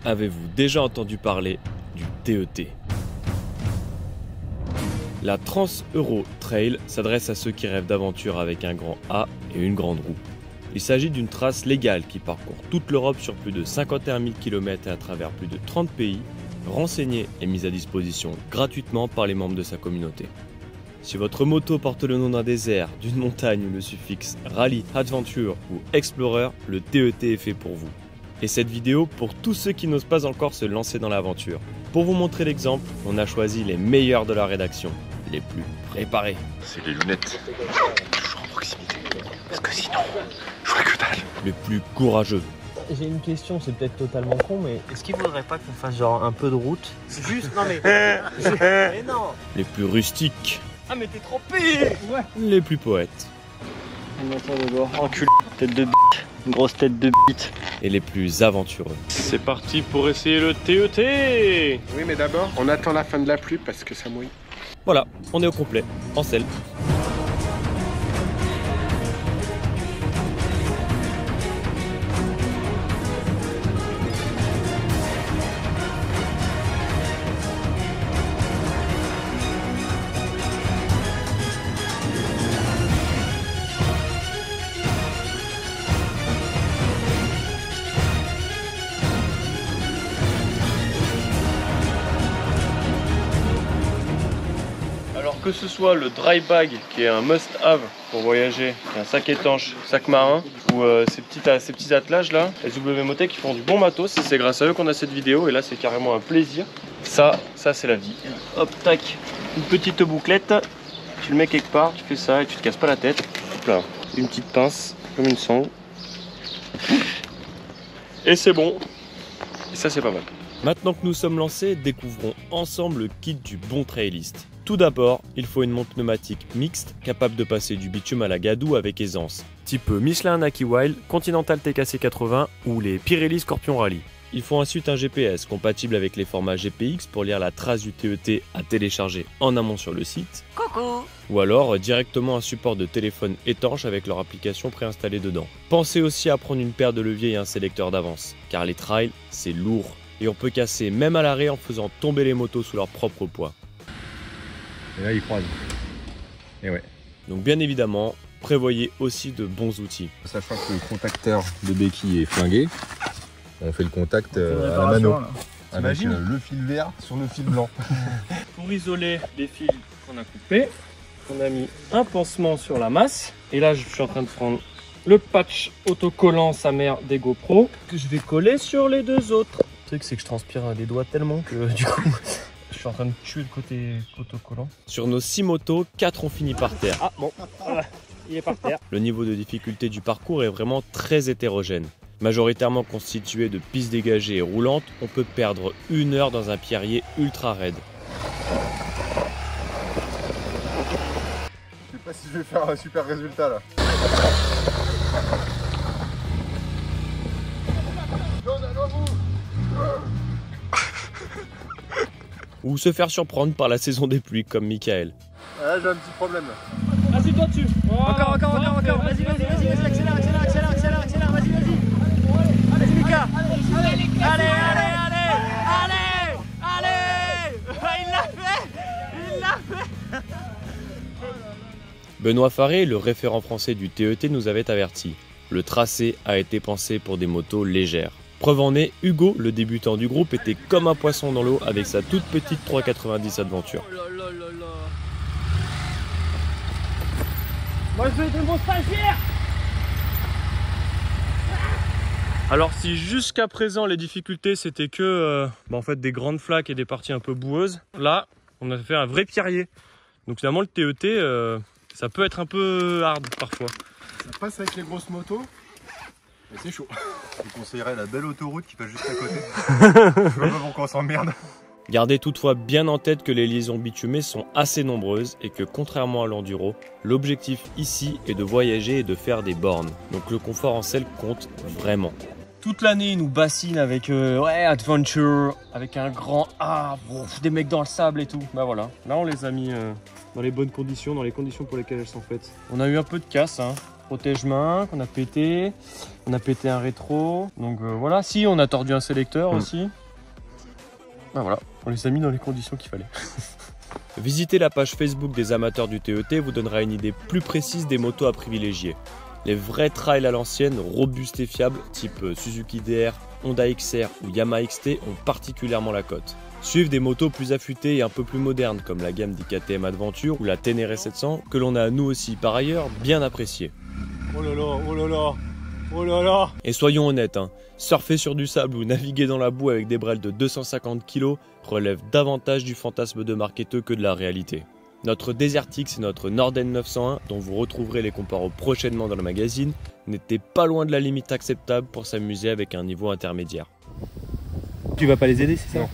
Avez-vous déjà entendu parler du TET? La Trans-Euro Trail s'adresse à ceux qui rêvent d'aventure avec un grand A et une grande roue. Il s'agit d'une trace légale qui parcourt toute l'Europe sur plus de 51 000 km et à travers plus de 30 pays, renseignée et mise à disposition gratuitement par les membres de sa communauté. Si votre moto porte le nom d'un désert, d'une montagne ou le suffixe Rally, Adventure ou Explorer, le TET est fait pour vous. Et cette vidéo pour tous ceux qui n'osent pas encore se lancer dans l'aventure. Pour vous montrer l'exemple, on a choisi les meilleurs de la rédaction, les plus préparés. C'est les lunettes. Toujours en proximité. Parce que sinon, je vois que dalle. Les plus courageux. J'ai une question, c'est peut-être totalement con, mais est-ce qu'il faudrait pas qu'on fasse genre un peu de route? Juste, non mais... mais non. Les plus rustiques. Ah mais t'es trompé. Ouais. Les plus poètes. Enculé, tête de bite, une grosse tête de bite. Et les plus aventureux. C'est parti pour essayer le TET. Oui, mais d'abord, on attend la fin de la pluie parce que ça mouille. Voilà, on est au complet, en selle. Alors que ce soit le dry bag qui est un must-have pour voyager, un sac étanche, sac marin, ou ces petits attelages là, SW Motech qui font du bon matos, c'est grâce à eux qu'on a cette vidéo et là c'est carrément un plaisir. Ça c'est la vie. Hop, tac, une petite bouclette, tu le mets quelque part, tu fais ça et tu te casses pas la tête. Hop là, une petite pince, comme une sangle. Et c'est bon. Et ça c'est pas mal. Maintenant que nous sommes lancés, découvrons ensemble le kit du bon trailiste. Tout d'abord, il faut une montre pneumatique mixte capable de passer du bitume à la gadoue avec aisance, type Michelin Naki Wild, Continental TKC 80 ou les Pirelli Scorpion Rally. Il faut ensuite un GPS compatible avec les formats GPX pour lire la trace du TET à télécharger en amont sur le site. Coucou. Ou alors directement un support de téléphone étanche avec leur application préinstallée dedans. Pensez aussi à prendre une paire de leviers et un sélecteur d'avance, car les trails, c'est lourd et on peut casser même à l'arrêt en faisant tomber les motos sous leur propre poids. Et là, il croise. Et ouais. Donc bien évidemment, prévoyez aussi de bons outils. Sachant que le contacteur de béquille est flingué, on fait le contact à la mano. Avec le fil vert sur le fil blanc. Pour isoler les fils qu'on a coupés, on a mis un pansement sur la masse. Et là, je suis en train de prendre le patch autocollant sa mère des GoPro que je vais coller sur les deux autres. Le truc, c'est que je transpire des doigts tellement que du coup, je suis en train de tuer le côté autocollant. Sur nos 6 motos, 4 ont fini par terre. Ah bon, voilà, il est par terre. Le niveau de difficulté du parcours est vraiment très hétérogène. Majoritairement constitué de pistes dégagées et roulantes, on peut perdre 1 heure dans un pierrier ultra raide. Je sais pas si je vais faire un super résultat là. Ou se faire surprendre par la saison des pluies comme Michael. Ah, j'ai un petit problème là. Vas-y, toi dessus. Encore. Vas-y, accélère, vas-y. Allez, Mika. Allez. Il l'a fait. Benoît Faré, le référent français du TET, nous avait averti. Le tracé a été pensé pour des motos légères. Preuve en est, Hugo, le débutant du groupe, était comme un poisson dans l'eau avec sa toute petite 390 Adventure. Moi, je vais aider mon stagiaire. Alors si jusqu'à présent les difficultés c'était que en fait des grandes flaques et des parties un peu boueuses, là on a fait un vrai pierrier. Donc finalement le TET ça peut être un peu hard parfois. Ça passe avec les grosses motos, mais c'est chaud. Je vous conseillerais la belle autoroute qui passe juste à côté. Je vois pas pourquoi on s'emmerde. Gardez toutefois bien en tête que les liaisons bitumées sont assez nombreuses et que contrairement à l'enduro, l'objectif ici est de voyager et de faire des bornes. Donc le confort en selle compte vraiment. Toute l'année ils nous bassinent avec Adventure, avec un grand A, des mecs dans le sable et tout. Bah voilà, là on les a mis dans les bonnes conditions, dans les conditions pour lesquelles elles sont faites. On a eu un peu de casse, hein. protège-main qu'on a pété. On a pété un rétro. Donc voilà, si on a tordu un sélecteur aussi. Ben voilà, on les a mis dans les conditions qu'il fallait. Visitez la page Facebook des amateurs du TET vous donnera une idée plus précise des motos à privilégier. Les vrais trails à l'ancienne, robustes et fiables, type Suzuki DR, Honda XR ou Yamaha XT ont particulièrement la cote. Suivent des motos plus affûtées et un peu plus modernes comme la gamme d'IKTM Adventure ou la Ténéré 700 que l'on a nous aussi par ailleurs bien apprécié. Oh là là, oh là là, oh là là. Et soyons honnêtes, surfer sur du sable ou naviguer dans la boue avec des brels de 250 kg relève davantage du fantasme de marketeux que de la réalité. Notre Desert X et notre Norden 901, dont vous retrouverez les comparos prochainement dans le magazine, n'étaient pas loin de la limite acceptable pour s'amuser avec un niveau intermédiaire. Tu vas pas les aider, c'est ça?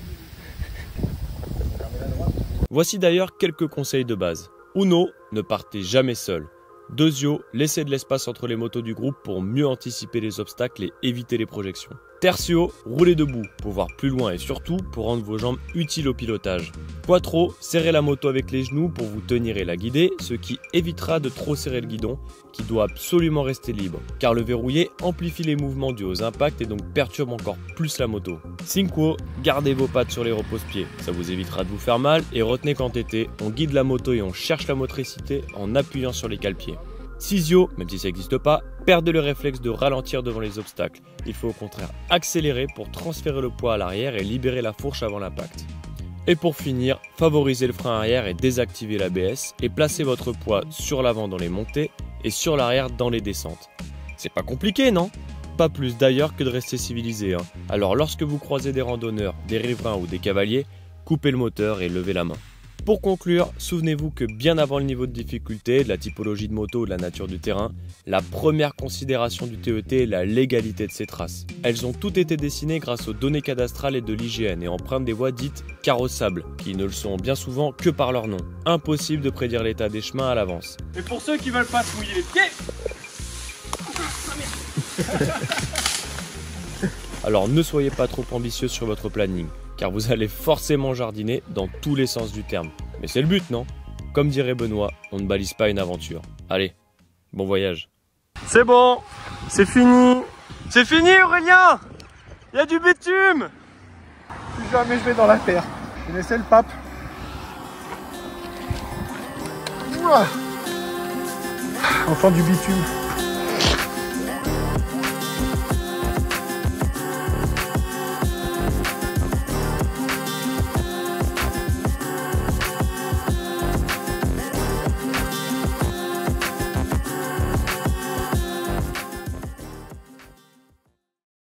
Voici d'ailleurs quelques conseils de base. Uno, ne partez jamais seul. Deuxio, laissez de l'espace entre les motos du groupe pour mieux anticiper les obstacles et éviter les projections. Tertio, roulez debout pour voir plus loin et surtout pour rendre vos jambes utiles au pilotage. Quattro, serrez la moto avec les genoux pour vous tenir et la guider, ce qui évitera de trop serrer le guidon, qui doit absolument rester libre, car le verrouillé amplifie les mouvements dus aux impacts et donc perturbe encore plus la moto. Cinco, gardez vos pattes sur les repose-pieds, ça vous évitera de vous faire mal, et retenez qu'en TT, on guide la moto et on cherche la motricité en appuyant sur les cale-pieds. Sisio, même si ça n'existe pas, perdez le réflexe de ralentir devant les obstacles. Il faut au contraire accélérer pour transférer le poids à l'arrière et libérer la fourche avant l'impact. Et pour finir, favorisez le frein arrière et désactivez l'ABS et placez votre poids sur l'avant dans les montées et sur l'arrière dans les descentes. C'est pas compliqué, non? Pas plus d'ailleurs que de rester civilisé. Alors lorsque vous croisez des randonneurs, des riverains ou des cavaliers, coupez le moteur et levez la main. Pour conclure, souvenez-vous que bien avant le niveau de difficulté, de la typologie de moto ou de la nature du terrain, la première considération du TET est la légalité de ces traces. Elles ont toutes été dessinées grâce aux données cadastrales et de l'IGN et empruntent des voies dites carrossables, qui ne le sont bien souvent que par leur nom. Impossible de prédire l'état des chemins à l'avance. Et pour ceux qui veulent pas se mouiller les pieds, alors ne soyez pas trop ambitieux sur votre planning, car vous allez forcément jardiner dans tous les sens du terme. Mais c'est le but, non? Comme dirait Benoît, on ne balise pas une aventure. Allez, bon voyage. c'est bon, c'est fini. C'est fini Aurélien. Il y a du bitume. Plus jamais je vais dans la terre. Vous connaissez le pape? Ouah. Enfin du bitume.